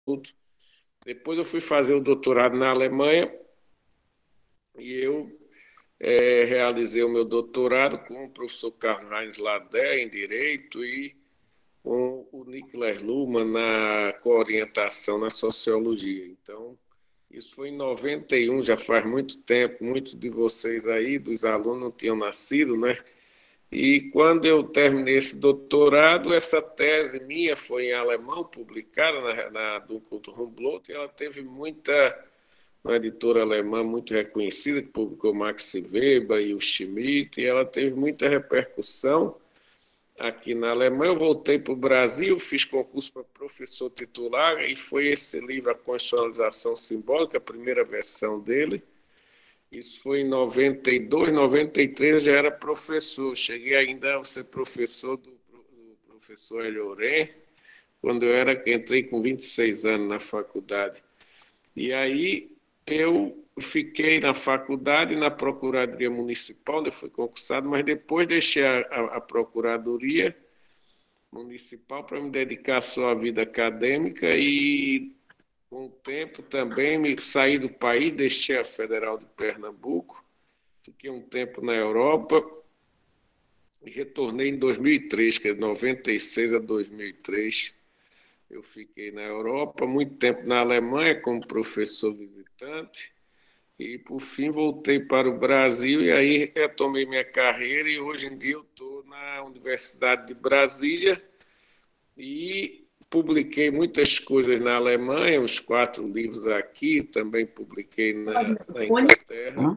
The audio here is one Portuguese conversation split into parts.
Depois eu fui fazer o doutorado na Alemanha e eu realizei o meu doutorado com o professor Karl-Heinz Ladé em Direito e com o Niklas Luhmann na coorientação na Sociologia. Então, isso foi em 91, já faz muito tempo, muitos de vocês aí, dos alunos, não tinham nascido, né? E quando eu terminei esse doutorado, essa tese minha foi em alemão, publicada na Dunkel Humboldt, e ela teve uma editora alemã muito reconhecida, que publicou Max Weber e o Schmidt, e ela teve muita repercussão aqui na Alemanha. Eu voltei para o Brasil, fiz concurso para professor titular, e foi esse livro, A Constitucionalização Simbólica, a primeira versão dele. Isso foi em 92, 93, eu já era professor. Cheguei ainda a ser professor do professor Hélio Oren, quando entrei com 26 anos na faculdade. E aí eu fiquei na faculdade, na Procuradoria Municipal, onde eu fui concursado, mas depois deixei a Procuradoria Municipal para me dedicar só à vida acadêmica e, com o tempo, também me saí do país, deixei a Federal de Pernambuco, fiquei um tempo na Europa e retornei em 2003, que é de 96 a 2003. Eu fiquei na Europa, muito tempo na Alemanha como professor visitante e, por fim, voltei para o Brasil e aí retomei minha carreira e hoje em dia eu estou na Universidade de Brasília e publiquei muitas coisas na Alemanha, uns 4 livros aqui, também publiquei na Inglaterra.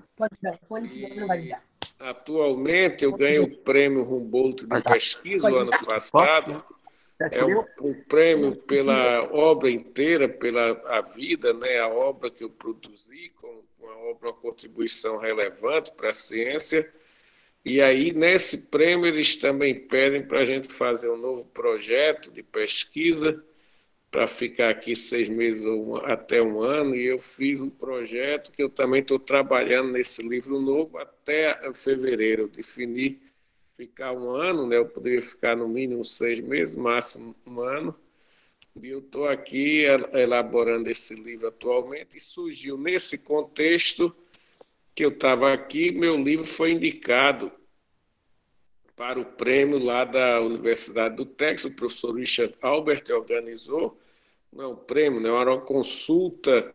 E atualmente eu ganho o prêmio Humboldt de pesquisa o ano passado. É um prêmio pela obra inteira, pela a vida, né? A obra que eu produzi, com uma contribuição relevante para a ciência. E aí, nesse prêmio, eles também pedem para a gente fazer um novo projeto de pesquisa para ficar aqui 6 meses ou até um ano, e eu fiz um projeto que eu também estou trabalhando nesse livro novo até fevereiro. Eu defini ficar um ano, né? Eu poderia ficar no mínimo 6 meses, máximo um ano, e eu estou aqui elaborando esse livro atualmente, e surgiu nesse contexto que eu estava aqui, meu livro foi indicado para o prêmio lá da Universidade do Texas, o professor Richard Albert organizou, não é um prêmio, não é uma consulta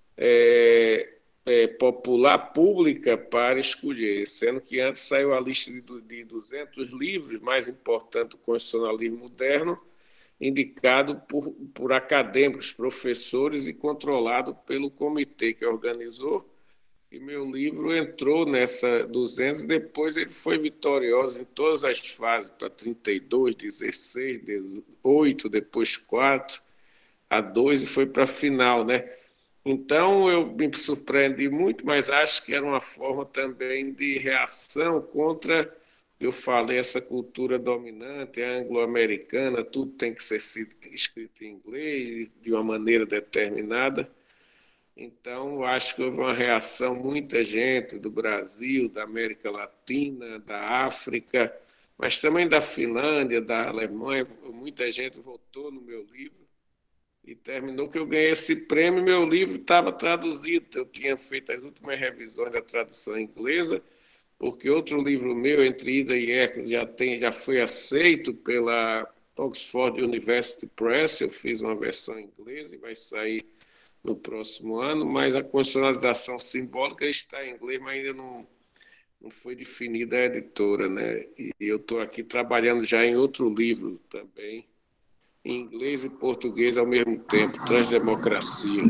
popular pública para escolher, sendo que antes saiu a lista de 200 livros mais importantes do constitucionalismo moderno, indicado por acadêmicos, professores e controlado pelo comitê que organizou. E meu livro entrou nessa 200, depois ele foi vitorioso em todas as fases, para 32, 16, 18, depois 4, a 2 e foi para a final, né? Então eu me surpreendi muito, mas acho que era uma forma também de reação contra, eu falei, essa cultura dominante, anglo-americana, tudo tem que ser escrito em inglês, de uma maneira determinada. Então, acho que houve uma reação, muita gente do Brasil, da América Latina, da África, mas também da Finlândia, da Alemanha, muita gente votou no meu livro e terminou que eu ganhei esse prêmio. Meu livro estava traduzido, eu tinha feito as últimas revisões da tradução inglesa, porque outro livro meu, Entre Ida e Eco, já foi aceito pela Oxford University Press, eu fiz uma versão inglesa e vai sair no próximo ano, mas a constitucionalização simbólica está em inglês, mas ainda não foi definida a editora, né? E eu estou aqui trabalhando já em outro livro também, em inglês e português ao mesmo tempo, Transdemocracia.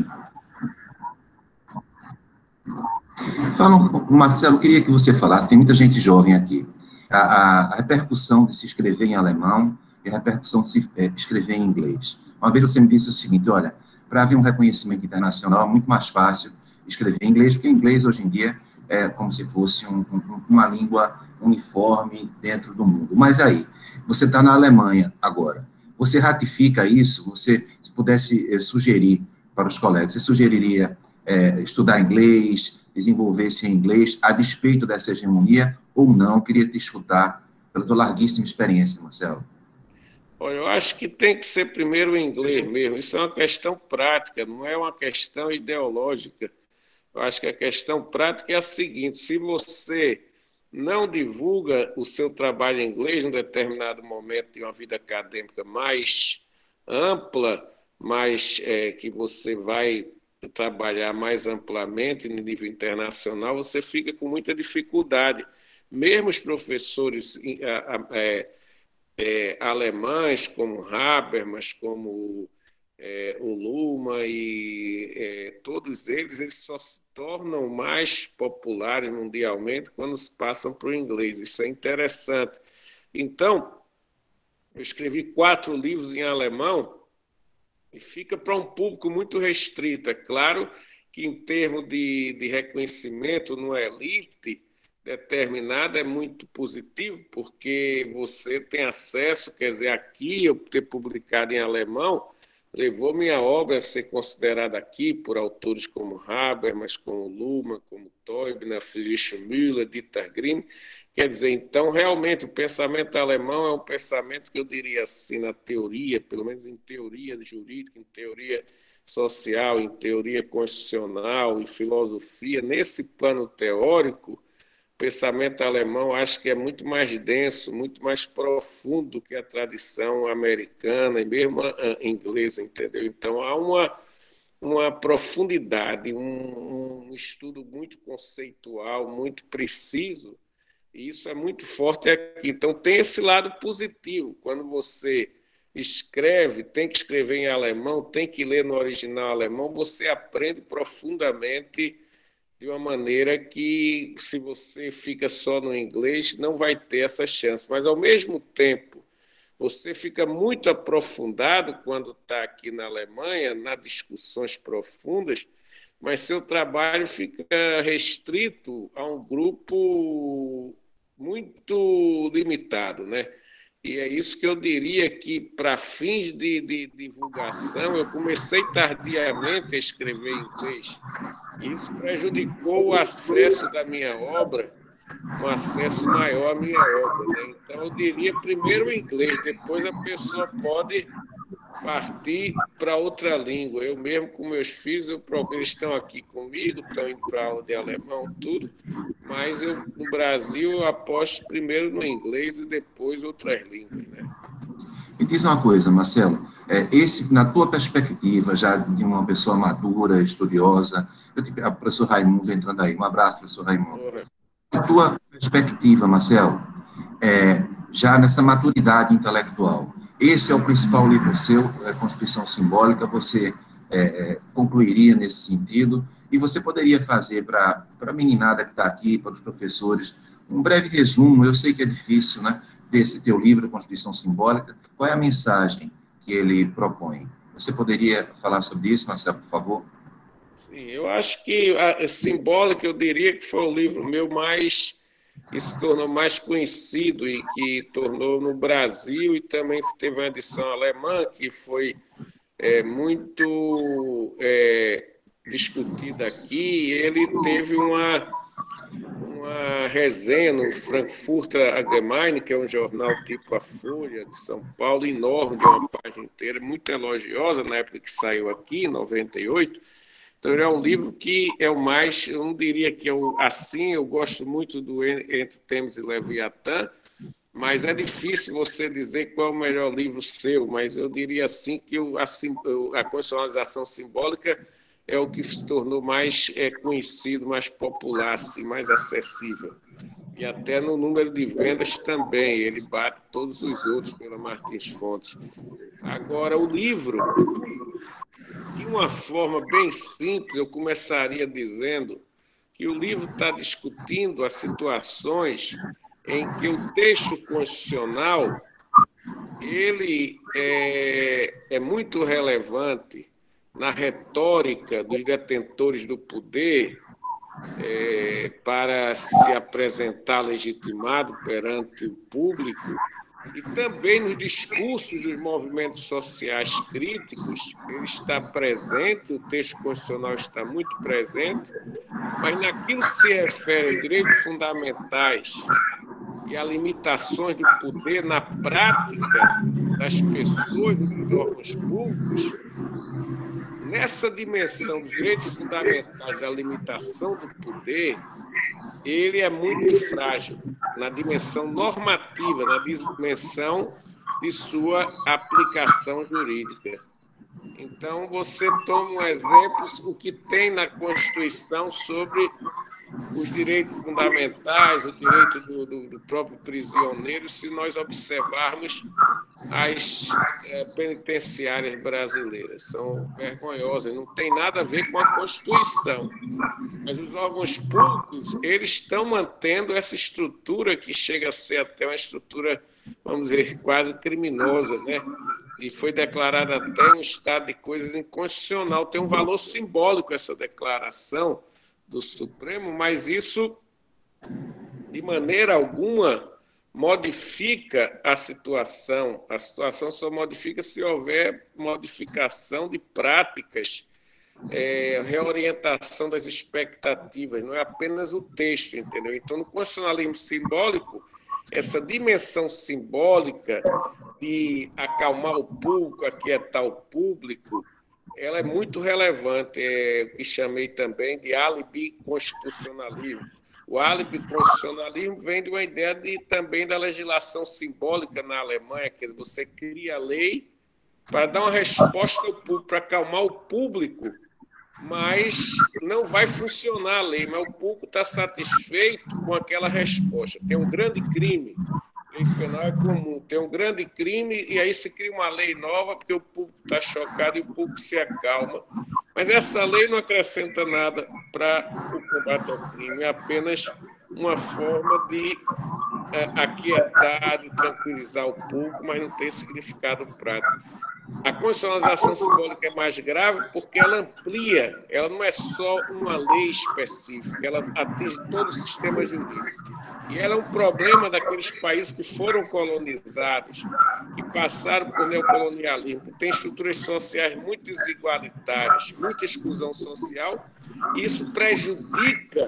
Marcelo, queria que você falasse, tem muita gente jovem aqui, a repercussão de se escrever em alemão e a repercussão de se escrever em inglês. Uma vez você me disse o seguinte, olha, para haver um reconhecimento internacional é muito mais fácil escrever em inglês, porque inglês hoje em dia é como se fosse uma língua uniforme dentro do mundo. Mas aí, você está na Alemanha agora, você ratifica isso? Você, se pudesse sugerir para os colegas, você sugeriria estudar inglês, desenvolver-se em inglês, a despeito dessa hegemonia, ou não? Eu queria te escutar pela tua larguíssima experiência, Marcelo. Olha, eu acho que tem que ser primeiro o inglês mesmo. Isso é uma questão prática, não é uma questão ideológica. Eu acho que a questão prática é a seguinte: se você não divulga o seu trabalho em inglês em um determinado momento de uma vida acadêmica mais ampla, mais que você vai trabalhar mais amplamente no nível internacional, você fica com muita dificuldade. Mesmo os professores alemães, como Habermas, como o Luma e todos eles só se tornam mais populares mundialmente quando se passam para o inglês. Isso é interessante. Então, eu escrevi 4 livros em alemão e fica para um público muito restrito. É claro que, em termos de reconhecimento no elite determinada, é muito positivo, porque você tem acesso, quer dizer, aqui eu ter publicado em alemão, levou minha obra a ser considerada aqui por autores como Habermas, como Luhmann, como Teubner, Friedrich Müller, Dieter Grimm. Quer dizer, então, realmente, o pensamento alemão é um pensamento que eu diria assim, na teoria, pelo menos em teoria jurídica, em teoria social, em teoria constitucional, em filosofia, nesse plano teórico, o pensamento alemão acho que é muito mais denso, muito mais profundo do que a tradição americana e mesmo a inglesa, entendeu? Então, há uma profundidade, um estudo muito conceitual, muito preciso, e isso é muito forte aqui. Então, tem esse lado positivo. Quando você escreve, tem que escrever em alemão, tem que ler no original alemão, você aprende profundamente de uma maneira que, se você fica só no inglês, não vai ter essa chance. Mas, ao mesmo tempo, você fica muito aprofundado quando está aqui na Alemanha, nas discussões profundas, mas seu trabalho fica restrito a um grupo muito limitado, né? E é isso que eu diria que, para fins de divulgação, eu comecei tardiamente a escrever em inglês. Isso prejudicou o acesso da minha obra, um acesso maior à minha obra, né? Então, eu diria primeiro o inglês, depois a pessoa pode partir para outra língua. Eu mesmo, com meus filhos, eles estão aqui comigo, estão indo para aula de alemão, tudo, mas eu, no Brasil, eu aposto primeiro no inglês e depois outras línguas, né? Me diz uma coisa, Marcelo, na tua perspectiva, já de uma pessoa madura, estudiosa, a professor Raimundo entrando aí, um abraço, professor Raimundo. Na tua perspectiva, Marcelo, já nessa maturidade intelectual, esse é o principal livro seu, Constituição Simbólica, você concluiria nesse sentido, e você poderia fazer para a meninada que está aqui, para os professores, um breve resumo, eu sei que é difícil, né, desse teu livro, Constituição Simbólica, qual é a mensagem que ele propõe? Você poderia falar sobre isso, Marcelo, por favor? Sim, eu acho que a Simbólica, eu diria que foi o livro meu que se tornou mais conhecido e que tornou no Brasil, e também teve uma edição alemã que foi muito discutida aqui. Ele teve uma resenha no Frankfurter Allgemeine, que é um jornal tipo a Folha de São Paulo, enorme, de uma página inteira, muito elogiosa, na época que saiu aqui, em 98. Então, ele é um livro que é o mais, eu não diria que assim, eu gosto muito do Entre Thames e Leviatã, mas é difícil você dizer qual é o melhor livro seu, mas eu diria assim que a constitucionalização simbólica é o que se tornou mais conhecido, mais popular, assim, mais acessível. E até no número de vendas também, ele bate todos os outros pela Martins Fontes. Agora, o livro, de uma forma bem simples, eu começaria dizendo que o livro está discutindo as situações em que o texto constitucional ele é muito relevante na retórica dos detentores do poder para se apresentar legitimado perante o público, e também nos discursos dos movimentos sociais críticos. Ele está presente, o texto constitucional está muito presente, mas naquilo que se refere aos direitos fundamentais e a limitações do poder na prática, das pessoas e dos órgãos públicos, nessa dimensão dos direitos fundamentais da limitação do poder, ele é muito frágil na dimensão normativa, na dimensão de sua aplicação jurídica. Então, você toma um exemplo, o que tem na Constituição sobre os direitos fundamentais, o direito do próprio prisioneiro, se nós observarmos as penitenciárias brasileiras. São vergonhosas, não tem nada a ver com a Constituição. Mas os órgãos públicos, eles estão mantendo essa estrutura que chega a ser até uma estrutura, vamos dizer, quase criminosa, né? E foi declarada até um estado de coisas inconstitucional. Tem um valor simbólico essa declaração do Supremo, mas isso, de maneira alguma, modifica a situação. A situação só modifica se houver modificação de práticas, reorientação das expectativas, não é apenas o texto, entendeu? Então, no constitucionalismo simbólico, essa dimensão simbólica de acalmar o público, aquietar o público, ela é muito relevante, o que chamei também de álibi constitucionalismo. O álibi constitucionalismo vem de uma ideia também da legislação simbólica na Alemanha, que você cria a lei para dar uma resposta ao público, para acalmar o público, mas não vai funcionar a lei, mas o público está satisfeito com aquela resposta. Tem um grande crime, lei penal é comum, tem um grande crime e aí se cria uma lei nova porque o público está chocado e o público se acalma. Mas essa lei não acrescenta nada para o combate ao crime, é apenas uma forma de aquietar, de tranquilizar o público, mas não tem significado prático. A constitucionalização simbólica é mais grave porque ela amplia, ela não é só uma lei específica, ela atinge todo o sistema jurídico. E ela é um problema daqueles países que foram colonizados, que passaram por neocolonialismo, que têm estruturas sociais muito desigualitárias, muita exclusão social, e isso prejudica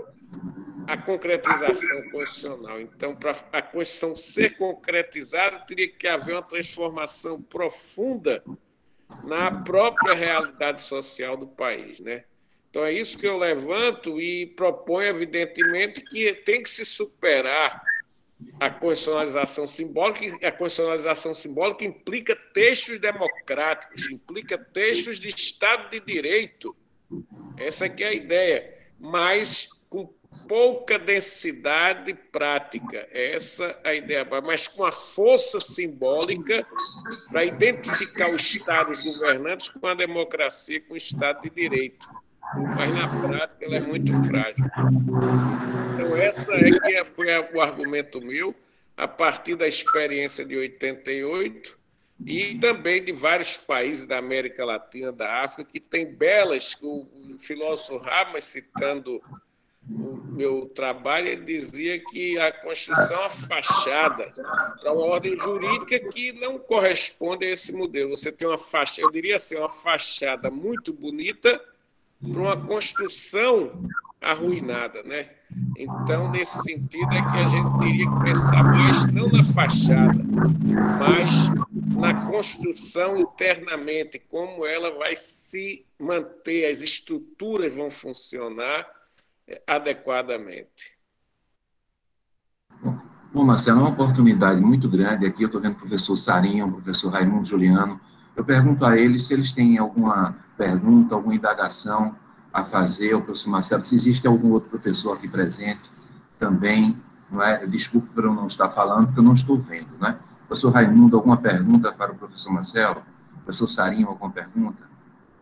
a concretização constitucional. Então, para a Constituição ser concretizada, teria que haver uma transformação profunda na própria realidade social do país, né? Então, é isso que eu levanto e proponho, evidentemente, que tem que se superar a constitucionalização simbólica, e a constitucionalização simbólica implica textos democráticos, implica textos de Estado de Direito. Essa aqui é a ideia, mas com pouca densidade prática. Essa é a ideia, mas com a força simbólica para identificar os Estados governantes com a democracia, com o Estado de Direito. Mas, na prática, ela é muito frágil. Então, essa foi o argumento meu, a partir da experiência de 88 e também de vários países da América Latina, da África, que tem belas... O filósofo Habermas, citando o meu trabalho, ele dizia que a Constituição é uma fachada para uma ordem jurídica que não corresponde a esse modelo. Você tem uma fachada, eu diria assim, uma fachada muito bonita para uma construção arruinada, né? Então, nesse sentido, é que a gente teria que pensar mais não na fachada, mas na construção internamente, como ela vai se manter, as estruturas vão funcionar adequadamente. Bom, Marcelo, é uma oportunidade muito grande aqui. Eu estou vendo o professor Sarinho, o professor Raimundo Juliano. Eu pergunto a eles se eles têm alguma pergunta, alguma indagação a fazer, o professor Marcelo, se existe algum outro professor aqui presente também, não é? Desculpe por eu não estar falando, porque eu não estou vendo, né? Professor Raimundo, alguma pergunta para o professor Marcelo? Professor Sarinho, alguma pergunta?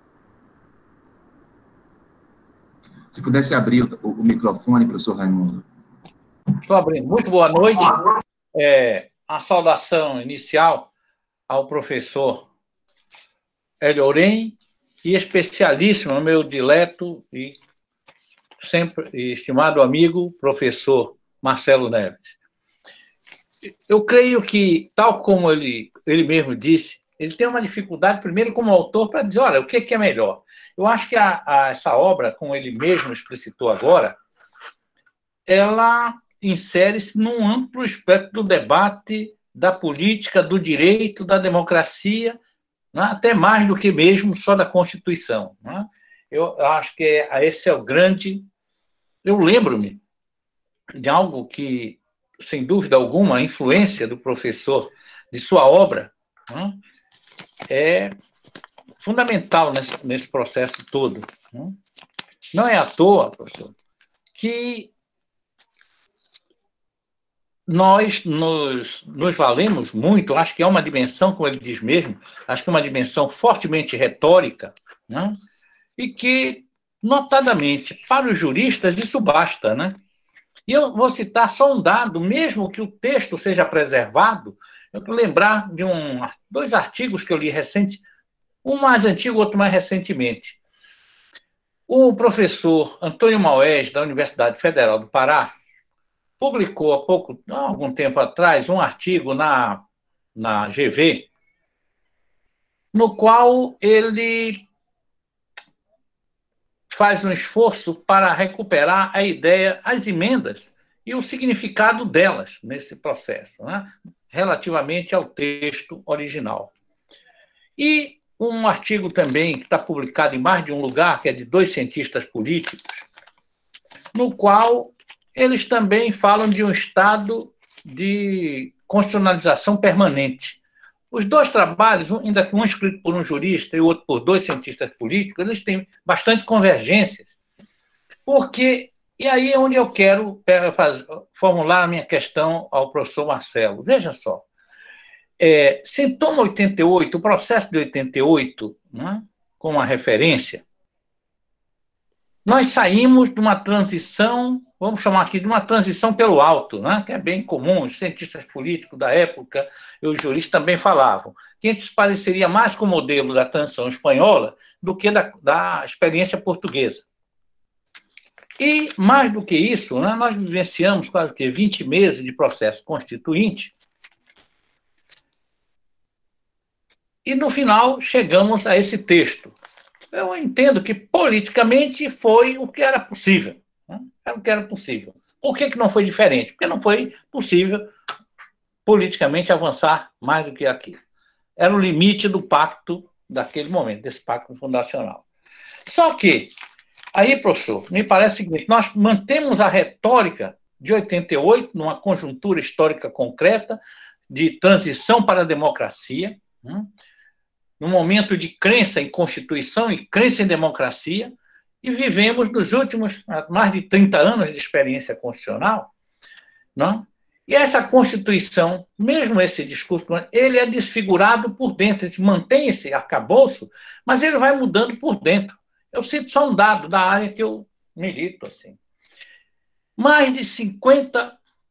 Se pudesse abrir o microfone, professor Raimundo. Estou abrindo. Muito boa noite. A saudação inicial ao professor Hélio Oren, e especialíssimo no meu dileto e sempre estimado amigo, professor Marcelo Neves. Eu creio que, tal como ele mesmo disse, ele tem uma dificuldade, primeiro, como autor, para dizer, olha, o que é melhor? Eu acho que essa obra, como ele mesmo explicitou agora, ela insere-se num amplo espectro do debate da política, do direito, da democracia, né? Até mais do que mesmo só da Constituição. Né? Eu acho que esse é o grande... Eu lembro-me de algo que, sem dúvida alguma, a influência do professor, de sua obra, né? É fundamental nesse processo todo. Né? Não é à toa, professor, que nós nos valemos muito, acho que é uma dimensão, como ele diz mesmo, acho que é uma dimensão fortemente retórica, né? E que, notadamente, para os juristas, isso basta. Né? E eu vou citar só um dado, mesmo que o texto seja preservado, eu vou lembrar de dois artigos que eu li recente, um mais antigo, outro mais recentemente. O professor Antônio Maués, da Universidade Federal do Pará, publicou há algum tempo atrás um artigo na GV, no qual ele faz um esforço para recuperar a ideia, as emendas e o significado delas nesse processo, né? Relativamente ao texto original. E um artigo também que está publicado em mais de um lugar, que é de 2 cientistas políticos, no qual eles também falam de um estado de constitucionalização permanente. Os 2 trabalhos, ainda que um escrito por um jurista e o outro por 2 cientistas políticos, eles têm bastante convergências, porque, e aí é onde eu quero formular a minha questão ao professor Marcelo. Veja só, se toma 88, o processo de 88, né, como uma referência, nós saímos de uma transição, vamos chamar aqui de uma transição pelo alto, né, que é bem comum, os cientistas políticos da época e os juristas também falavam, que isso pareceria mais com o modelo da transição espanhola do que da experiência portuguesa. E, mais do que isso, né, nós vivenciamos quase que 20 meses de processo constituinte, e, no final, chegamos a esse texto. Eu entendo que, politicamente, foi o que era possível. Né? Era o que era possível. Por que não foi diferente? Porque não foi possível, politicamente, avançar mais do que aquilo. Era o limite do pacto daquele momento, desse pacto fundacional. Só que, aí, professor, me parece o seguinte, nós mantemos a retórica de 88, numa conjuntura histórica concreta, de transição para a democracia, num momento de crença em Constituição e crença em democracia, e vivemos nos últimos mais de 30 anos de experiência constitucional, não? E essa Constituição, mesmo esse discurso, ele é desfigurado por dentro, ele mantém esse arcabouço, mas ele vai mudando por dentro. Eu cito só um dado da área que eu milito. Assim. Mais de 50%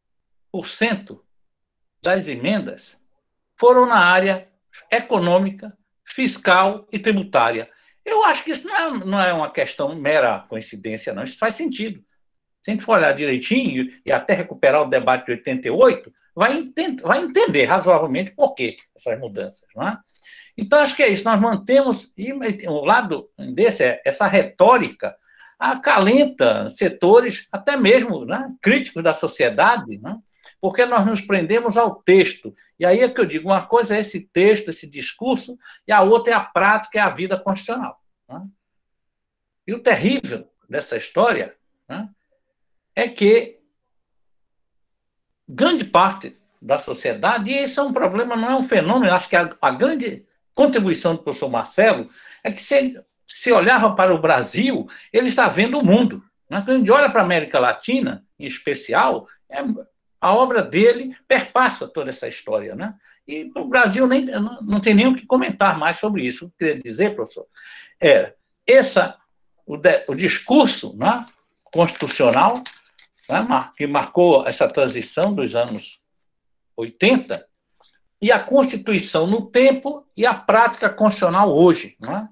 das emendas foram na área econômica, fiscal e tributária. Eu acho que isso não é uma questão mera coincidência, não. Isso faz sentido. Se a gente for olhar direitinho e até recuperar o debate de 88, vai entender razoavelmente por que essas mudanças. Não é? Então, acho que é isso. Nós mantemos... E o lado desse é essa retórica acalenta setores, até mesmo críticos da sociedade, né? Porque nós nos prendemos ao texto. E aí é que eu digo, uma coisa é esse texto, esse discurso, e a outra é a prática, é a vida constitucional. Né? E o terrível dessa história, né, é que grande parte da sociedade, e isso é um problema, não é um fenômeno, acho que a grande contribuição do professor Marcelo é que se olhava para o Brasil, ele está vendo o mundo. Né? Quando a gente olha para a América Latina, em especial, a obra dele perpassa toda essa história. Né? E o Brasil não tem nem o que comentar mais sobre isso. O que eu queria dizer, professor, o discurso, né, constitucional, né, que marcou essa transição dos anos 80, e a Constituição no tempo e a prática constitucional hoje, né,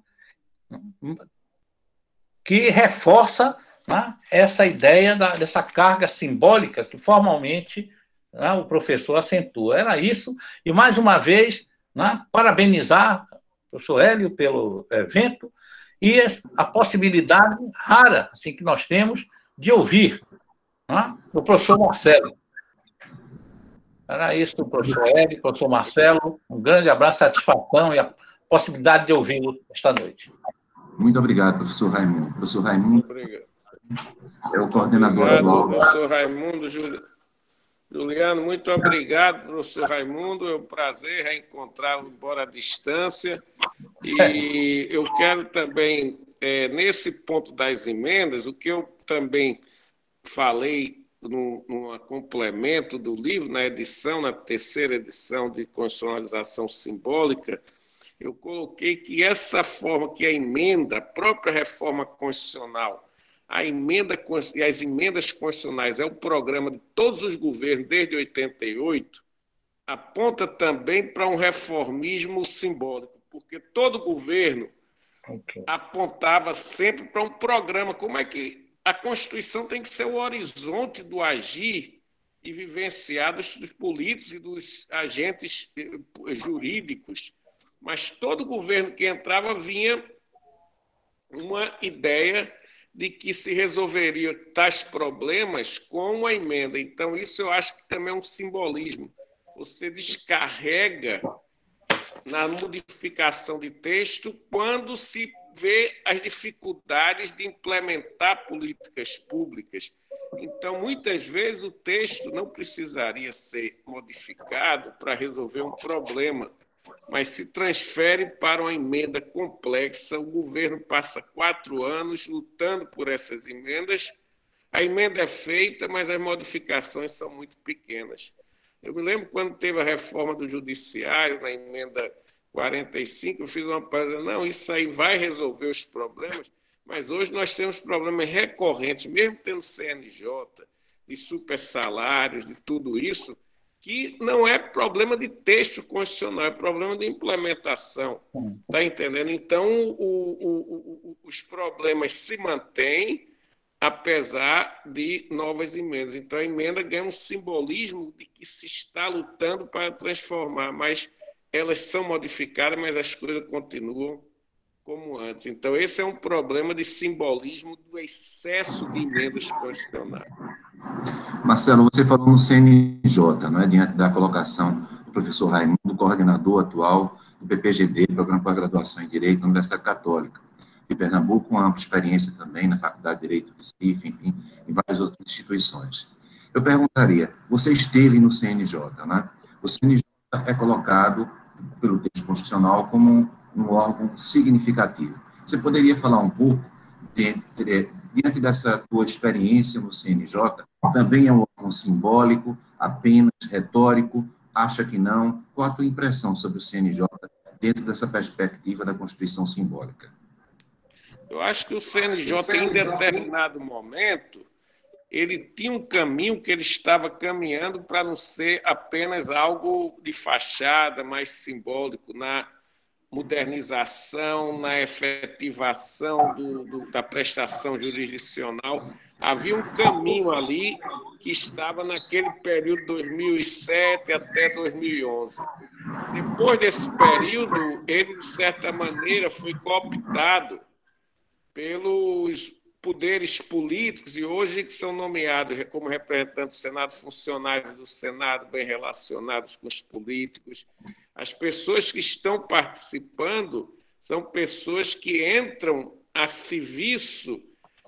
que reforça, né, essa ideia dessa carga simbólica que formalmente, né, o professor acentua. Era isso, e mais uma vez, né, parabenizar o professor Hélio pelo evento e a possibilidade rara assim, que nós temos de ouvir, né, o professor Marcelo. Era isso, professor Hélio, professor Marcelo. Um grande abraço, satisfação e a possibilidade de ouvi-lo esta noite. Muito obrigado, professor Raimundo. Professor Raimundo é o coordenador atual. Professor Raimundo Juliano, muito obrigado, professor Raimundo. É um prazer reencontrá-lo, embora à distância. E eu quero também, nesse ponto das emendas, o que eu também falei no complemento do livro, na terceira edição de Constitucionalização Simbólica, eu coloquei que essa forma que a própria reforma constitucional, e as emendas constitucionais é o programa de todos os governos desde 88, aponta também para um reformismo simbólico, porque todo governo apontava sempre para um programa. Como é que a Constituição tem que ser o horizonte do agir e vivenciar dos políticos e dos agentes jurídicos, mas todo governo que entrava vinha uma ideia de que se resolveria tais problemas com uma emenda. Então, isso eu acho que também é um simbolismo. Você descarrega na modificação de texto quando se vê as dificuldades de implementar políticas públicas. Então, muitas vezes, o texto não precisaria ser modificado para resolver um problema, mas se transfere para uma emenda complexa. O governo passa 4 anos lutando por essas emendas. A emenda é feita, mas as modificações são muito pequenas. Eu me lembro quando teve a reforma do judiciário, na emenda 45, eu fiz uma página, não, isso aí vai resolver os problemas, mas hoje nós temos problemas recorrentes, mesmo tendo CNJ, de supersalários, de tudo isso, que não é problema de texto constitucional, é problema de implementação. Está entendendo? Então, os problemas se mantêm, apesar de novas emendas. Então, a emenda ganha um simbolismo de que se está lutando para transformar, mas elas são modificadas, mas as coisas continuam como antes. Então, esse é um problema de simbolismo do excesso de emendas constitucionais. Marcelo, você falou no CNJ, não é? Diante da colocação do professor Raimundo, coordenador atual do PPGD, Programa para Graduação em Direito da Universidade Católica de Pernambuco, com ampla experiência também na Faculdade de Direito do Recife, enfim, em várias outras instituições. Eu perguntaria, você esteve no CNJ, né? O CNJ é colocado pelo texto constitucional como um órgão significativo. Você poderia falar um pouco, diante dessa tua experiência no CNJ, também é um órgão simbólico, apenas retórico, acha que não? Qual a tua impressão sobre o CNJ dentro dessa perspectiva da Constituição simbólica? Eu acho que o CNJ, em determinado momento, ele tinha um caminho que ele estava caminhando para não ser apenas algo de fachada, mais simbólico, na modernização, na efetivação da prestação jurisdicional. Havia um caminho ali que estava naquele período 2007 até 2011. Depois desse período, ele, de certa maneira, foi cooptado pelos poderes políticos, e hoje que são nomeados como representantes do Senado, funcionários do Senado bem relacionados com os políticos. As pessoas que estão participando são pessoas que entram a serviço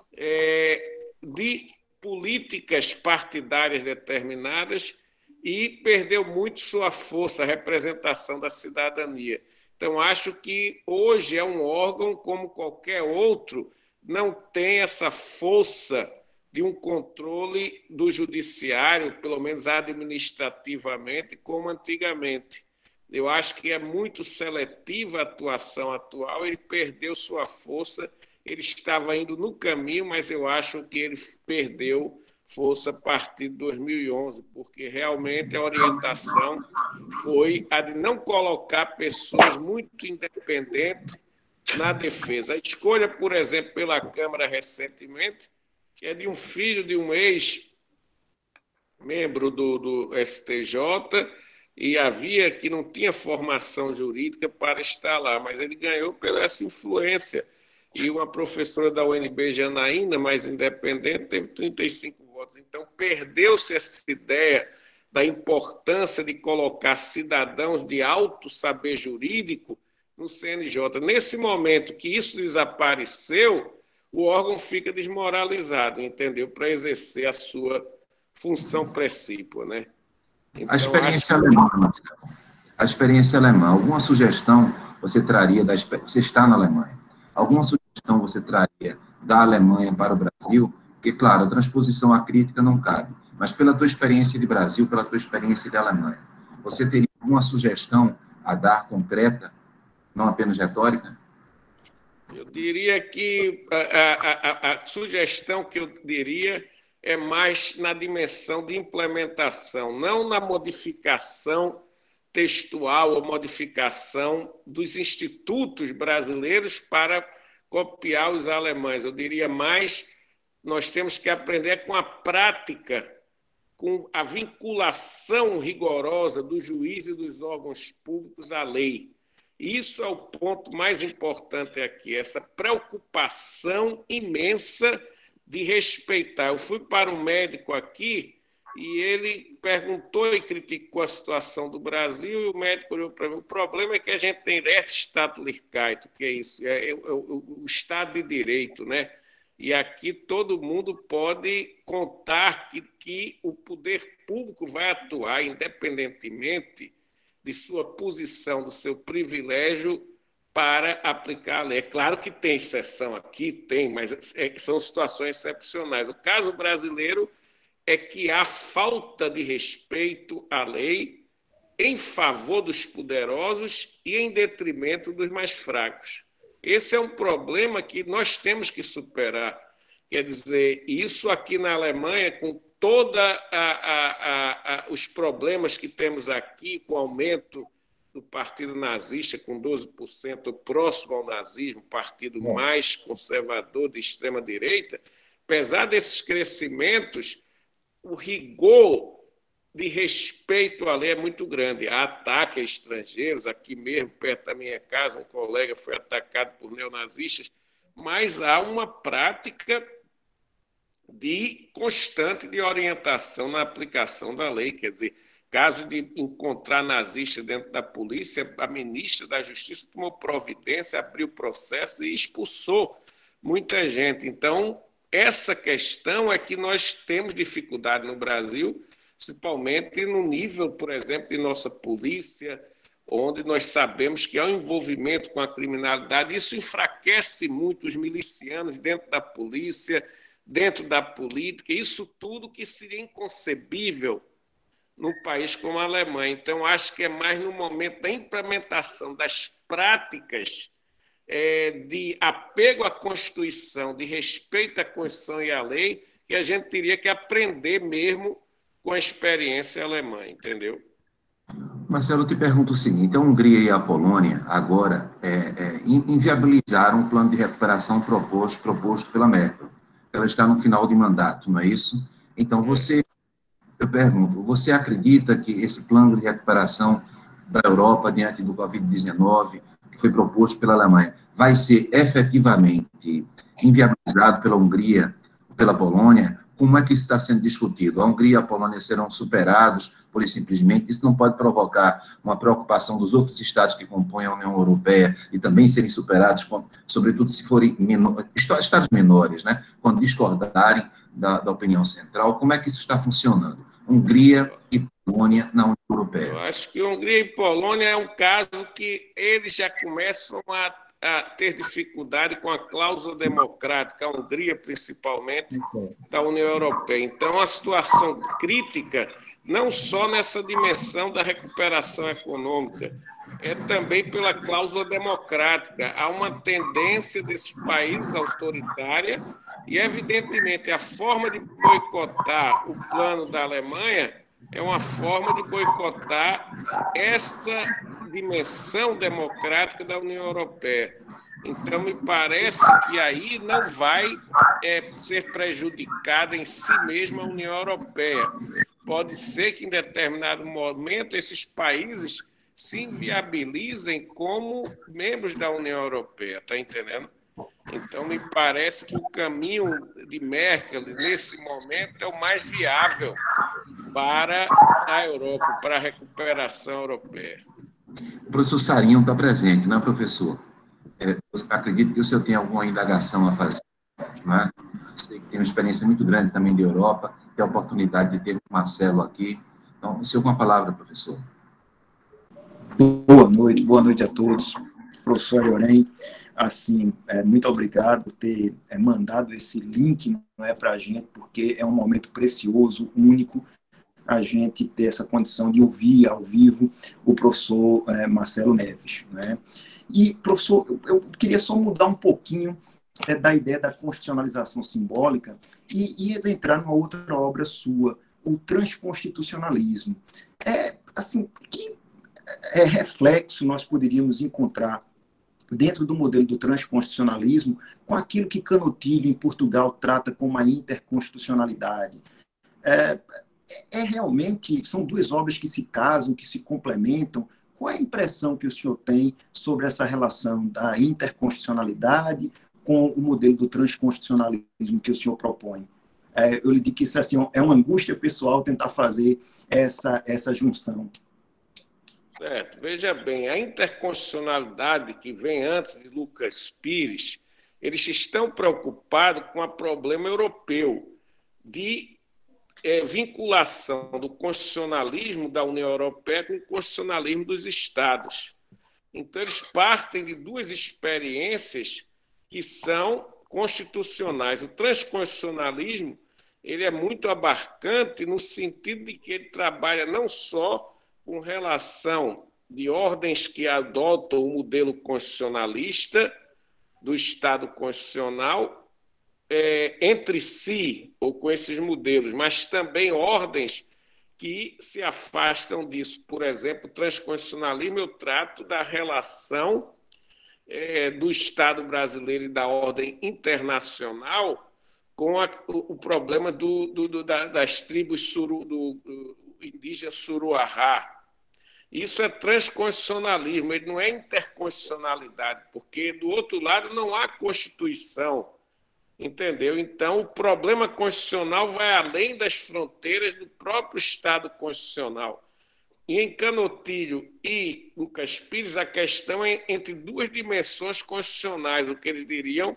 de políticas partidárias determinadas e perdeu muito sua força, a representação da cidadania. Então, acho que hoje é um órgão como qualquer outro, não tem essa força de um controle do judiciário, pelo menos administrativamente, como antigamente. Eu acho que é muito seletiva a atuação atual, ele perdeu sua força, ele estava indo no caminho, mas eu acho que ele perdeu força a partir de 2011, porque realmente a orientação foi a de não colocar pessoas muito independentes na defesa. A escolha, por exemplo, pela Câmara recentemente, que é de um filho de um ex-membro do STJ, e havia que não tinha formação jurídica para estar lá, mas ele ganhou por essa influência. E uma professora da UNB, Janaína, mais independente, teve 35 votos. Então, perdeu-se essa ideia da importância de colocar cidadãos de alto saber jurídico no CNJ. Nesse momento que isso desapareceu, o órgão fica desmoralizado, entendeu? Para exercer a sua função precípua, né? Então, a experiência alemã, alguma sugestão você traria você está na Alemanha? Alguma sugestão você traria da Alemanha para o Brasil? Porque, claro, a transposição à crítica não cabe, mas pela tua experiência de Brasil, pela tua experiência de Alemanha, você teria alguma sugestão a dar concreta, não apenas retórica? Eu diria que a sugestão que eu diria é mais na dimensão de implementação, não na modificação textual ou modificação dos institutos brasileiros para copiar os alemães. Eu diria mais, nós temos que aprender com a prática, com a vinculação rigorosa do juiz e dos órgãos públicos à lei. Isso é o ponto mais importante aqui, essa preocupação imensa de respeitar. Eu fui para um médico aqui e ele perguntou e criticou a situação do Brasil, e o médico olhou para mim: o problema é que a gente tem Rechtsstaatlichkeit, que é isso, o Estado de Direito, né? E aqui todo mundo pode contar que o poder público vai atuar independentemente de sua posição, do seu privilégio para aplicar a lei. É claro que tem exceção aqui, tem, mas são situações excepcionais. O caso brasileiro é que há falta de respeito à lei em favor dos poderosos e em detrimento dos mais fracos. Esse é um problema que nós temos que superar. Quer dizer, isso aqui na Alemanha, com todos os problemas que temos aqui, com o aumento do partido nazista, com 12%, próximo ao nazismo, partido mais conservador de extrema-direita, apesar desses crescimentos, o rigor de respeito à lei é muito grande. Há ataque a estrangeiros, aqui mesmo, perto da minha casa, um colega foi atacado por neonazistas, mas há uma prática constante de orientação na aplicação da lei. Quer dizer, caso de encontrar nazista dentro da polícia, a ministra da Justiça tomou providência, abriu processo e expulsou muita gente. Então, essa questão é que nós temos dificuldade no Brasil, principalmente no nível, por exemplo, de nossa polícia, onde nós sabemos que há um envolvimento com a criminalidade. Isso enfraquece muito os milicianos dentro da polícia, dentro da política, isso tudo que seria inconcebível num país como a Alemanha. Então, acho que é mais no momento da implementação das práticas de apego à Constituição, de respeito à Constituição e à lei, que a gente teria que aprender mesmo com a experiência alemã, entendeu? Marcelo, eu te pergunto o seguinte: a Hungria e a Polônia agora inviabilizaram o plano de recuperação proposto pela Merkel. Ela está no final de mandato, não é isso? Então, eu pergunto, você acredita que esse plano de recuperação da Europa diante do Covid-19, que foi proposto pela Alemanha, vai ser efetivamente inviabilizado pela Hungria, pela Polônia? Como é que isso está sendo discutido? A Hungria e a Polônia serão superados, por simplesmente? Isso não pode provocar uma preocupação dos outros estados que compõem a União Europeia e também serem superados, sobretudo se forem estados menores, né? Quando discordarem da opinião central? Como é que isso está funcionando? Hungria e Polônia na União Europeia. Eu acho que Hungria e Polônia é um caso que eles já começam a ter dificuldade com a cláusula democrática, a Hungria principalmente, da União Europeia. Então, a situação crítica, não só nessa dimensão da recuperação econômica, é também pela cláusula democrática. Há uma tendência desses países autoritária e, evidentemente, a forma de boicotar o plano da Alemanha é uma forma de boicotar essa dimensão democrática da União Europeia. Então, me parece que aí não vai ser prejudicada em si mesma a União Europeia. Pode ser que, em determinado momento, esses países se inviabilizem como membros da União Europeia, está entendendo? Então, me parece que o caminho de Merkel, nesse momento, é o mais viável para a Europa, para a recuperação europeia. O professor Sarinho está presente, não é, professor? Eu acredito que o senhor tem alguma indagação a fazer, não é? Sei que tem uma experiência muito grande também da Europa, tem a oportunidade de ter o Marcelo aqui. Então, o senhor com a palavra, professor. Boa noite a todos. Professor Elorém, assim, muito obrigado por ter mandado esse link, não é, para a gente, porque é um momento precioso, único, a gente ter essa condição de ouvir ao vivo o professor Marcelo Neves, né? E, professor, eu queria só mudar um pouquinho da ideia da constitucionalização simbólica e entrar numa outra obra sua, o transconstitucionalismo. Assim, que reflexo nós poderíamos encontrar dentro do modelo do transconstitucionalismo com aquilo que Canutilho, em Portugal, trata como a interconstitucionalidade? Realmente, são duas obras que se casam, que se complementam. Qual é a impressão que o senhor tem sobre essa relação da interconstitucionalidade com o modelo do transconstitucionalismo que o senhor propõe? Eu lhe digo que isso assim, é uma angústia pessoal tentar fazer essa junção. Certo. Veja bem, a interconstitucionalidade que vem antes de Lucas Pires, eles estão preocupados com o problema europeu de vinculação do constitucionalismo da União Europeia com o constitucionalismo dos Estados. Então, eles partem de duas experiências que são constitucionais. O transconstitucionalismo ele é muito abarcante no sentido de que ele trabalha não só com relação de ordens que adotam o modelo constitucionalista do Estado constitucional entre si, ou com esses modelos, mas também ordens que se afastam disso. Por exemplo, o transconstitucionalismo, eu trato da relação do Estado brasileiro e da ordem internacional com o problema das tribos do indígena Suruará. Isso é transconstitucionalismo, ele não é interconstitucionalidade, porque do outro lado não há Constituição, entendeu? Então, o problema constitucional vai além das fronteiras do próprio Estado constitucional. E em Canutilho e Lucas Pires, a questão é entre duas dimensões constitucionais, o que eles diriam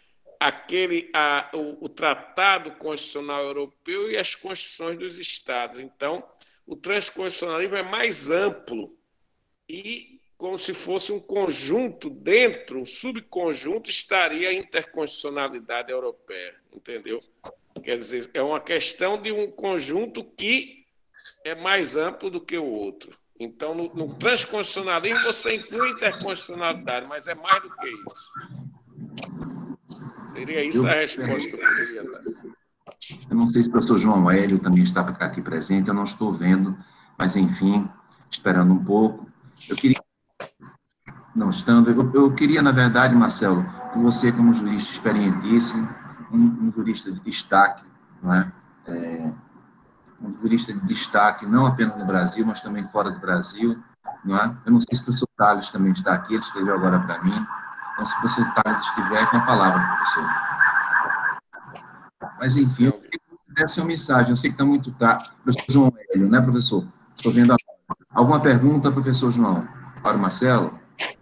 o Tratado Constitucional Europeu e as Constituições dos Estados. Então, o transconstitucionalismo é mais amplo e, como se fosse um conjunto dentro, um subconjunto, estaria a interconstitucionalidade europeia, entendeu? Quer dizer, é uma questão de um conjunto que é mais amplo do que o outro. Então, no transconstitucionalismo, você inclui a interconstitucionalidade, mas é mais do que isso. Seria isso a resposta que eu poderia dar. Eu não sei se o professor João Hélio também está aqui presente, eu não estou vendo, mas, enfim, esperando um pouco. Eu queria, na verdade, Marcelo, que você, como jurista experientíssimo, um jurista de destaque, não é? Um jurista de destaque, não apenas no Brasil, mas também fora do Brasil, não é? Eu não sei se o professor Thales também está aqui, ele escreveu agora para mim. Então, se o professor Thales estiver, com a palavra, professor. Mas, enfim, eu queria que você desse uma mensagem. Eu sei que está muito tarde. Professor João Hélio, né, professor? Estou vendo agora. Alguma pergunta, professor João? Para o Marcelo?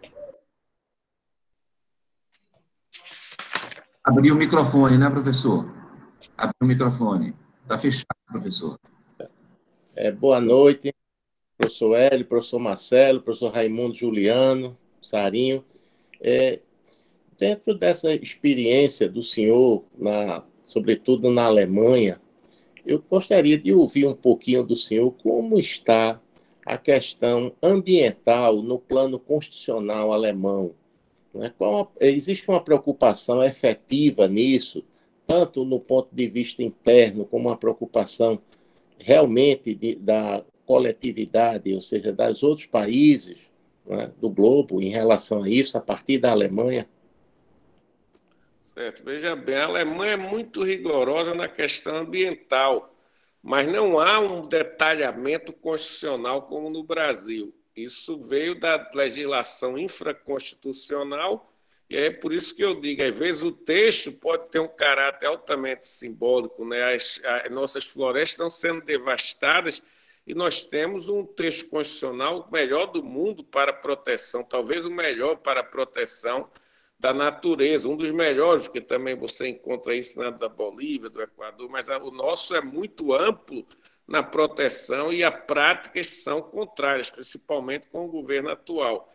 Abriu o microfone, né, professor? Abriu o microfone. Está fechado, professor. Boa noite, professor Hélio, professor Marcelo, professor Raimundo Juliano, Sarinho. Dentro dessa experiência do senhor, sobretudo na Alemanha, eu gostaria de ouvir um pouquinho do senhor como está a questão ambiental no plano constitucional alemão. Né? Existe uma preocupação efetiva nisso, tanto no ponto de vista interno, como uma preocupação realmente da coletividade, ou seja, dos outros países, né, do globo, em relação a isso, a partir da Alemanha? Certo. Veja bem, a Alemanha é muito rigorosa na questão ambiental, mas não há um detalhamento constitucional como no Brasil. Isso veio da legislação infraconstitucional E é por isso que eu digo, às vezes o texto pode ter um caráter altamente simbólico, né? As nossas florestas estão sendo devastadas e nós temos um texto constitucional o melhor do mundo para a proteção, talvez o melhor para a proteção da natureza, um dos melhores, porque também você encontra isso na da Bolívia, do Equador, mas o nosso é muito amplo na proteção e as práticas são contrárias, principalmente com o governo atual.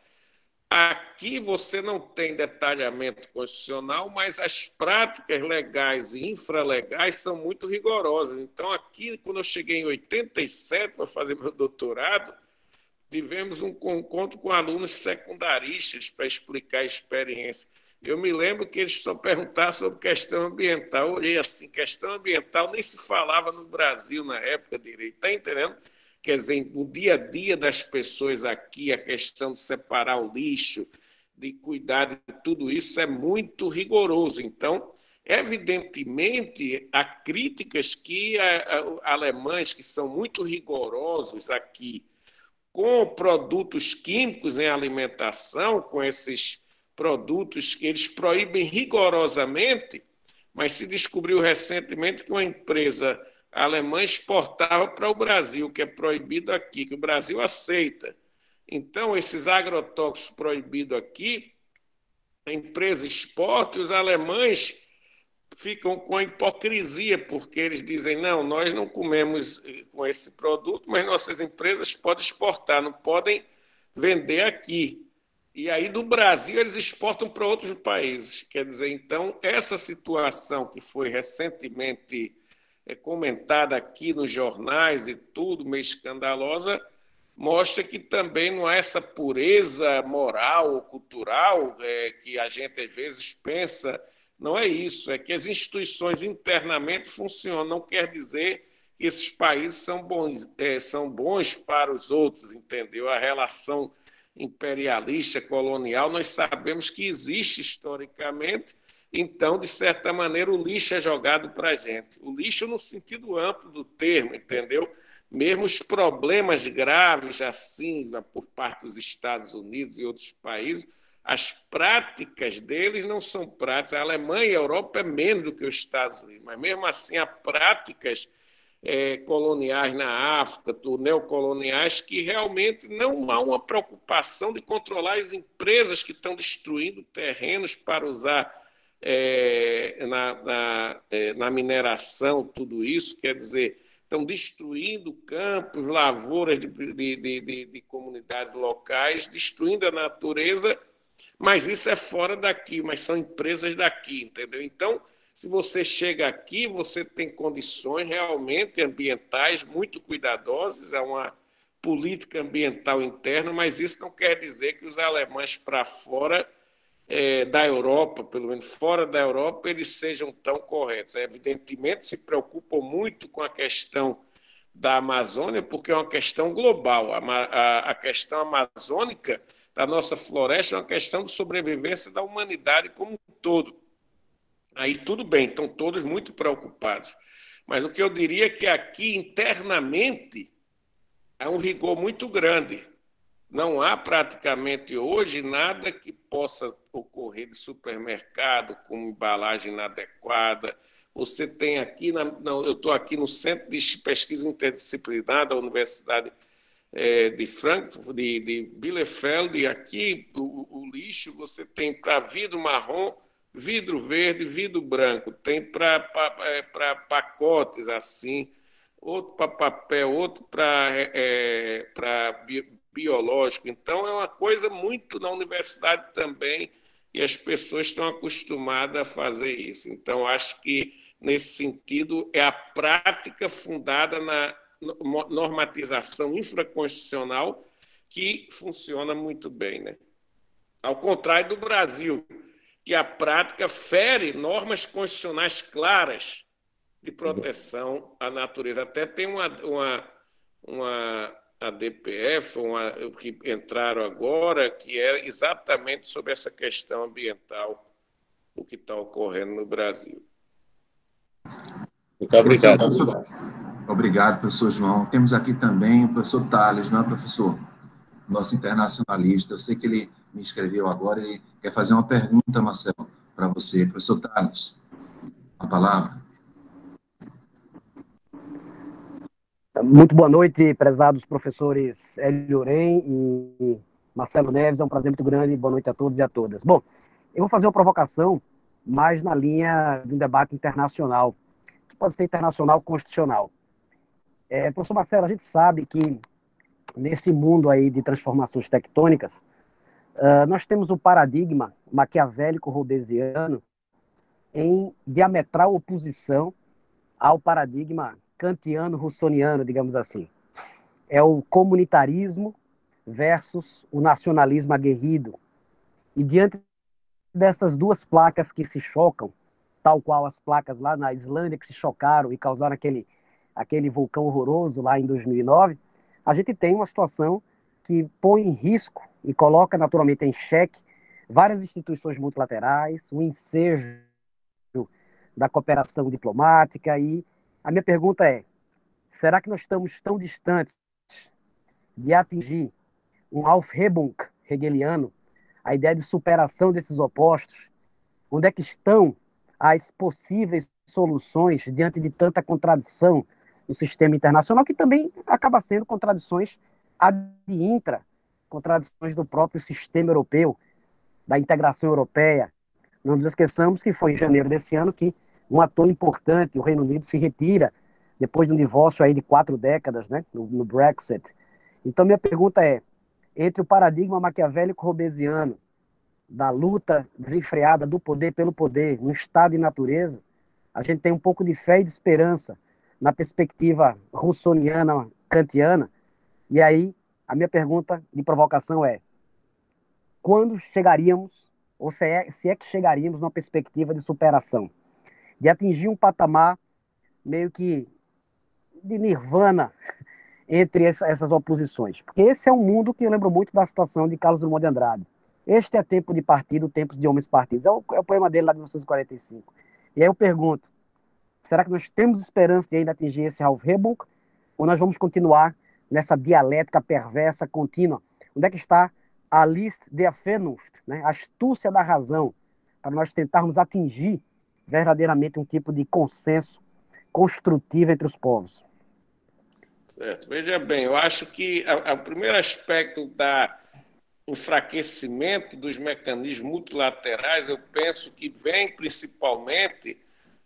Aqui você não tem detalhamento constitucional, mas as práticas legais e infralegais são muito rigorosas. Então, aqui, quando eu cheguei em 87 para fazer meu doutorado, tivemos um encontro com alunos secundaristas para explicar a experiência. Eu me lembro que eles só perguntavam sobre questão ambiental. Eu olhei assim, questão ambiental nem se falava no Brasil na época direito. Está entendendo? Quer dizer, o dia a dia das pessoas aqui, a questão de separar o lixo, de cuidar de tudo isso é muito rigoroso. Então, evidentemente, há críticas que alemães, que são muito rigorosos aqui, com produtos químicos em alimentação, com esses produtos que eles proíbem rigorosamente, mas se descobriu recentemente que uma empresa alemã exportava para o Brasil, que é proibido aqui, que o Brasil aceita. Então, esses agrotóxicos proibidos aqui, a empresa exporta e os alemães ficam com a hipocrisia, porque eles dizem, não, nós não comemos com esse produto, mas nossas empresas podem exportar, não podem vender aqui. E aí, do Brasil, eles exportam para outros países. Quer dizer, então, essa situação que foi recentemente comentada aqui nos jornais e tudo, meio escandalosa, mostra que também não é essa pureza moral ou cultural que a gente às vezes pensa, não é isso, é que as instituições internamente funcionam, não quer dizer que esses países são bons para os outros, entendeu? A relação imperialista, colonial, nós sabemos que existe historicamente. Então, de certa maneira, o lixo é jogado para a gente. O lixo no sentido amplo do termo, entendeu? Mesmo os problemas graves, assim, por parte dos Estados Unidos e outros países, as práticas deles não são práticas. A Alemanha e a Europa é menos do que os Estados Unidos, mas mesmo assim há práticas coloniais na África, neocoloniais, que realmente não há uma preocupação de controlar as empresas que estão destruindo terrenos para usar na mineração, tudo isso, quer dizer, estão destruindo campos, lavouras de comunidades locais, destruindo a natureza, mas isso é fora daqui, mas são empresas daqui, entendeu? Então, se você chega aqui, você tem condições realmente ambientais muito cuidadosas, é uma política ambiental interna, mas isso não quer dizer que os alemães para fora da Europa, pelo menos fora da Europa, eles sejam tão corretos. Evidentemente, se preocupam muito com a questão da Amazônia, porque é uma questão global. A questão amazônica da nossa floresta é uma questão de sobrevivência da humanidade como um todo. Aí tudo bem, estão todos muito preocupados. Mas o que eu diria é que aqui, internamente, há um rigor muito grande. Não há praticamente hoje nada que possa ocorrer de supermercado com embalagem inadequada. Você tem aqui, eu estou aqui no Centro de Pesquisa Interdisciplinar da Universidade de Frankfurt, de Bielefeld, e aqui o lixo você tem para vidro marrom, vidro verde, vidro branco, tem para pacotes assim, outro para papel, outro para biológico. Então, é uma coisa muito na universidade também, e as pessoas estão acostumadas a fazer isso. Então, acho que, nesse sentido, é a prática fundada na normatização infraconstitucional que funciona muito bem, né? Ao contrário do Brasil, que a prática fere normas constitucionais claras de proteção à natureza. Até tem a DPF, que entraram agora, que é exatamente sobre essa questão ambiental, o que está ocorrendo no Brasil. Muito obrigado. Obrigado, professor João. Temos aqui também o professor Tales, não é, professor? Nosso internacionalista. Eu sei que ele me escreveu agora, ele quer fazer uma pergunta, Marcelo, para você. Professor Tales, a palavra. Muito boa noite, prezados professores Hélio Oren e Marcelo Neves. É um prazer muito grande. Boa noite a todos e a todas. Bom, eu vou fazer uma provocação mais na linha de um debate internacional, que pode ser internacional constitucional. Professor Marcelo, a gente sabe que nesse mundo aí de transformações tectônicas, nós temos o paradigma maquiavélico-robesiano em diametral oposição ao paradigma kantiano-russoniano, digamos assim. É o comunitarismo versus o nacionalismo aguerrido. E diante dessas duas placas que se chocam, tal qual as placas lá na Islândia que se chocaram e causaram aquele vulcão horroroso lá em 2009, a gente tem uma situação que põe em risco e coloca naturalmente em xeque várias instituições multilaterais, o ensejo da cooperação diplomática. E a minha pergunta é: será que nós estamos tão distantes de atingir um Aufhebung hegeliano, a ideia de superação desses opostos? Onde é que estão as possíveis soluções diante de tanta contradição no sistema internacional, que também acaba sendo contradições ad intra, contradições do próprio sistema europeu, da integração europeia? Não nos esqueçamos que foi em janeiro desse ano que um ator importante, o Reino Unido, se retira depois de um divórcio aí de 4 décadas, né, no Brexit. Então, minha pergunta é: entre o paradigma maquiavélico-robesiano da luta desenfreada do poder pelo poder, no Estado e natureza, a gente tem um pouco de fé e de esperança na perspectiva russoniana, kantiana. E aí, a minha pergunta de provocação é: quando chegaríamos, ou se é que chegaríamos numa perspectiva de superação, de atingir um patamar meio que de nirvana entre essas oposições? Porque esse é um mundo que eu lembro muito da citação de Carlos Drummond de Andrade. Este é tempo de partido, tempos de homens partidos. É o poema dele lá de 1945. E aí eu pergunto: será que nós temos esperança de ainda atingir esse Aufhebung? Ou nós vamos continuar nessa dialética perversa contínua? Onde é que está a List der Vernunft, né? A astúcia da razão, para nós tentarmos atingir verdadeiramente um tipo de consenso construtivo entre os povos? Certo. Veja bem, eu acho que o primeiro aspecto da enfraquecimento dos mecanismos multilaterais, eu penso que vem principalmente,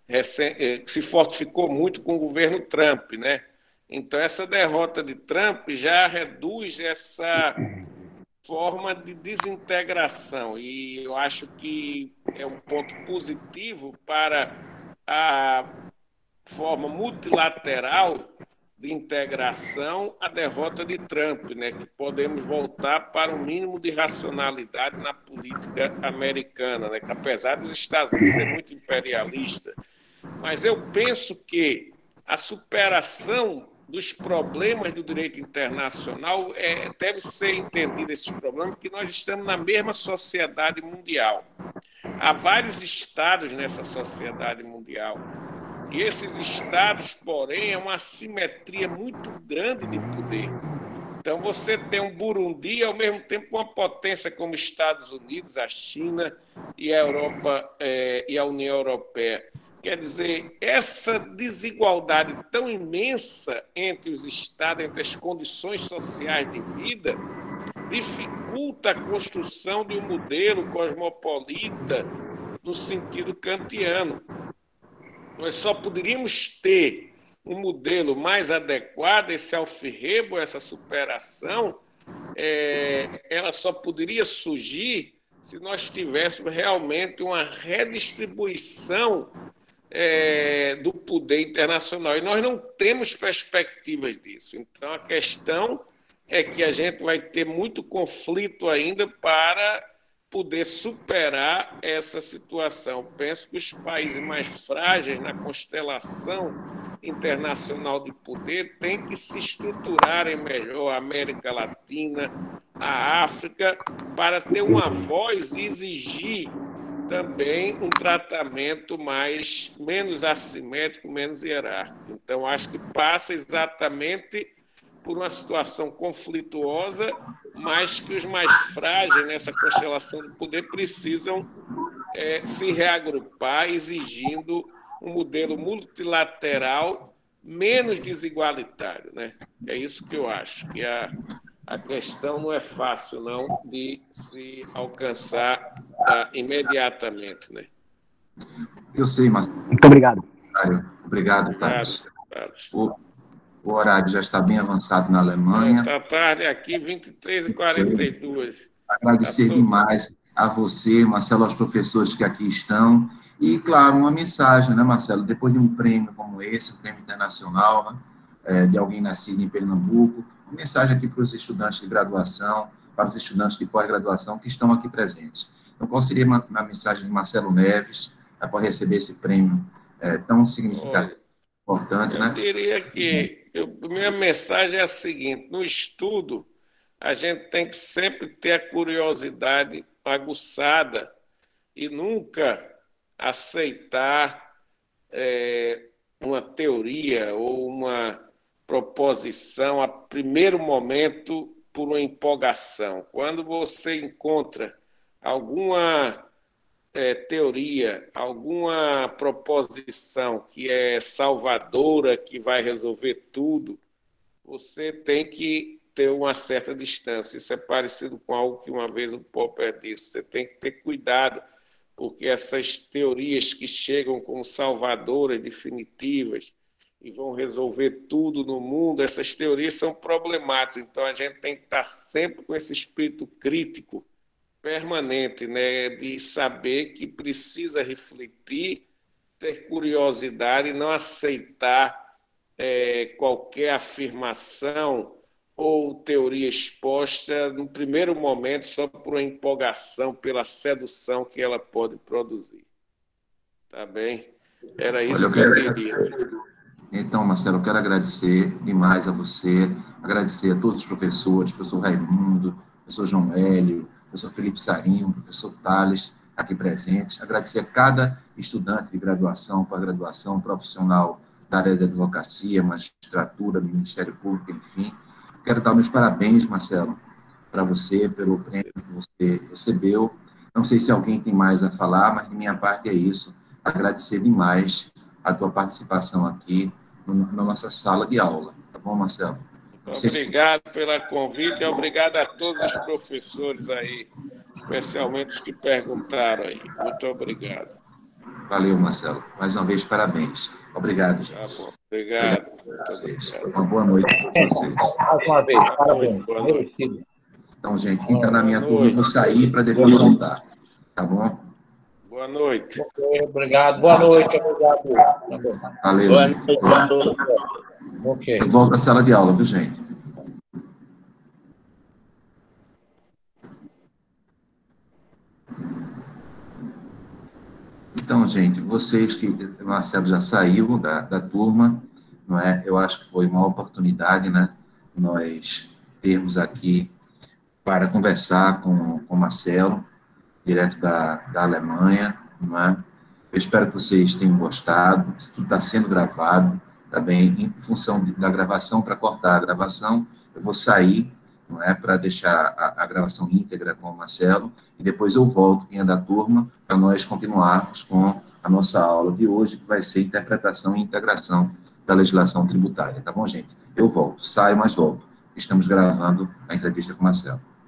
se fortificou muito com o governo Trump, né? Então, essa derrota de Trump já reduz essa forma de desintegração, e eu acho que é um ponto positivo para a forma multilateral de integração, a derrota de Trump, né? Que podemos voltar para um mínimo de racionalidade na política americana, né? Que apesar dos Estados Unidos ser muito imperialista, mas eu penso que a superação dos problemas do direito internacional deve ser entendida, esses problemas, porque nós estamos na mesma sociedade mundial. Há vários estados nessa sociedade mundial. E esses estados, porém, é uma assimetria muito grande de poder. Então, você tem um Burundi e, ao mesmo tempo, uma potência como Estados Unidos, a China e a Europa e a União Europeia. Quer dizer, essa desigualdade tão imensa entre os estados, entre as condições sociais de vida, dificulta a construção de um modelo cosmopolita no sentido kantiano. Nós só poderíamos ter um modelo mais adequado, esse Aufhebung, essa superação, ela só poderia surgir se nós tivéssemos realmente uma redistribuição do poder internacional. E nós não temos perspectivas disso. Então, a questão é que a gente vai ter muito conflito ainda para poder superar essa situação. Penso que os países mais frágeis na constelação internacional de poder têm que se estruturarem melhor, a América Latina, a África, para ter uma voz e exigir também um tratamento menos assimétrico, menos hierárquico. Então, acho que passa exatamente por uma situação conflituosa mas que os mais frágeis nessa constelação do poder precisam se reagrupar, exigindo um modelo multilateral menos desigualitário, né? É isso que eu acho, que a questão não é fácil, não, de se alcançar imediatamente, né? Eu sei, mas... Muito obrigado. Obrigado, Thales. O horário já está bem avançado na Alemanha. Está tarde aqui, 23h42. Agradecer demais a você, Marcelo, aos professores que aqui estão. E, claro, uma mensagem, né, Marcelo? Depois de um prêmio como esse, um prêmio internacional, né, de alguém nascido em Pernambuco, uma mensagem aqui para os estudantes de graduação, para os estudantes de pós-graduação que estão aqui presentes. Então, qual seria a mensagem de Marcelo Neves para receber esse prêmio tão significativo, importante, né? Eu diria que minha mensagem é a seguinte: no estudo, a gente tem que sempre ter a curiosidade aguçada e nunca aceitar uma teoria ou uma proposição a primeiro momento por uma empolgação. Quando você encontra alguma teoria, alguma proposição que é salvadora, que vai resolver tudo, você tem que ter uma certa distância. Isso é parecido com algo que uma vez o Popper disse: você tem que ter cuidado, porque essas teorias que chegam como salvadoras definitivas e vão resolver tudo no mundo, essas teorias são problemáticas. Então, a gente tem que estar sempre com esse espírito crítico permanente, né, de saber que precisa refletir, ter curiosidade e não aceitar qualquer afirmação ou teoria exposta no primeiro momento só por uma empolgação, pela sedução que ela pode produzir. Tá bem? Era isso que eu diria. Então, Marcelo, eu quero agradecer demais a você, agradecer a todos os professores, professor Raimundo, professor João Hélio, professor Felipe Sarinho, professor Thales, aqui presentes, agradecer a cada estudante de graduação, pós-graduação, profissional da área de advocacia, magistratura, do Ministério Público, enfim. Quero dar meus parabéns, Marcelo, para você, pelo prêmio que você recebeu. Não sei se alguém tem mais a falar, mas de minha parte é isso. Agradecer demais a tua participação aqui na nossa sala de aula. Tá bom, Marcelo? Obrigado pelo convite e obrigado a todos os professores aí, especialmente os que perguntaram aí. Muito obrigado. Valeu, Marcelo. Mais uma vez, parabéns. Obrigado, gente. Tá bom. Obrigado. Uma boa noite a todos vocês. Mais uma vez, parabéns. Boa noite. Então, gente, quem está na minha turma, eu vou sair para depois voltar. Tá bom? Boa noite. Okay, obrigado. Boa noite. Obrigado. Valeu, Boa gente. noite. Ok. Eu volto à sala de aula, viu, gente? Então, gente, vocês que... O Marcelo já saiu da turma, não é? Eu acho que foi uma oportunidade, né? Nós termos aqui para conversar com o Marcelo, direto da Alemanha, não é? Eu espero que vocês tenham gostado. Isso tudo está sendo gravado, tá bem? Em função da gravação, para cortar a gravação, eu vou sair, não é? Para deixar a gravação íntegra com o Marcelo, e depois eu volto, quem é da turma, para nós continuarmos com a nossa aula de hoje, que vai ser interpretação e integração da legislação tributária, tá bom, gente? Eu volto, saio, mas volto. Estamos gravando a entrevista com o Marcelo.